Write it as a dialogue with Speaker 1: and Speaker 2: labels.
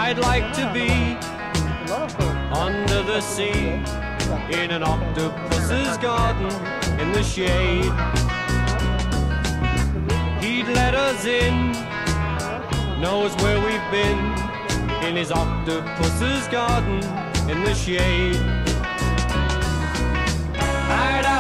Speaker 1: I'd like to be under the sea in an octopus's garden in the shade. He'd let us in, knows where we've been, in his octopus's garden in the shade. I'd